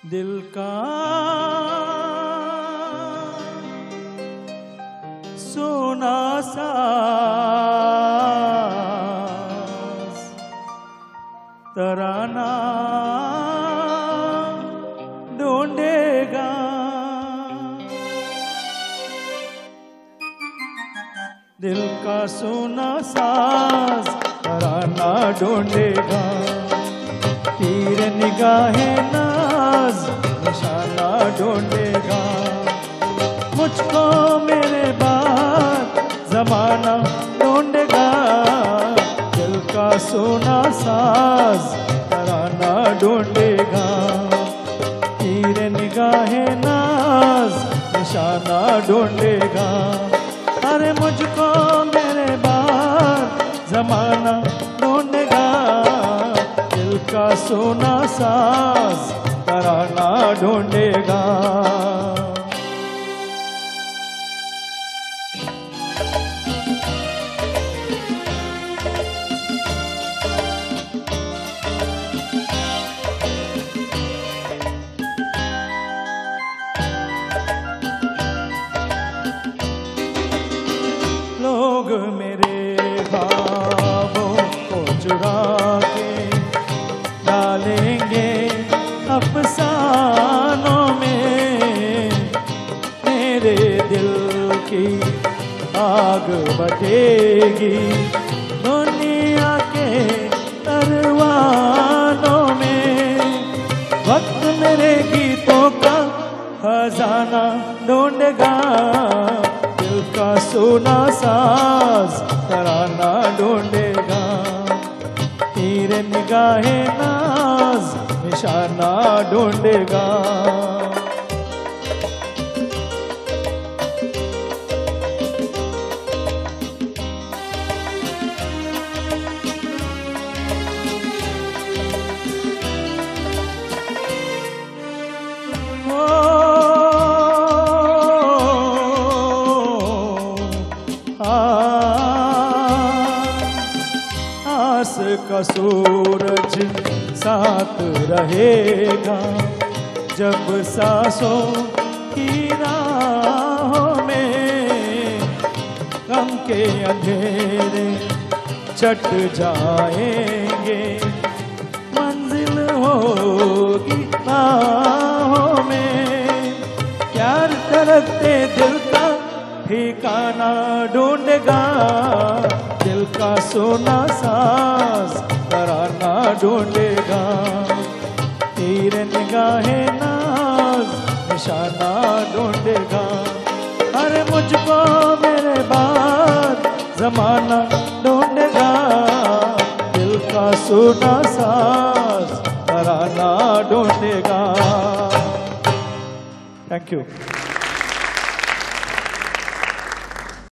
दिल का सोना साज तराना ढूंढेगा। दिल का सोना साज तराना ढूंढेगा। तीर निगाहे नाज निशाना ढूंढेगा। मुझको मेरे बाद जमाना ढूंढेगा। दिल का सोना साज तराना ढूंढेगा। तीर निगाहे नाज निशाना ढूंढेगा। अरे मुझको मेरे बाद जमाना ढूंढेगा। दिल का सोना साज तराना ढूंढेगा। लोग मेरे ख्वाबों को चुरा के डालेंगे अफसानों में। मेरे दिल की आग बटेगी दुनिया के परवानों में। वक्त मेरे गीतों का खजाना ढूंढेगा। दिल का सोना साज तराना ढूंढेगा। तीर निगाहे नाज निशाना ढूंढेगा। आस का सूरज साथ रहेगा जब सांसों की राहों में। गम के अंधेरे छट जाएंगे मंजिल होगी बाहों में। प्यार करते दिल का ठिकाना ढूंढेगा। दिल का सोना साज तराना ढूंढेगा। तीर निगाहे नाज निशाना ढूंढेगा। अरे मुझको मेरे बाद जमाना ढूंढेगा। दिल का सोना साज तराना ढूंढेगा। Thank you.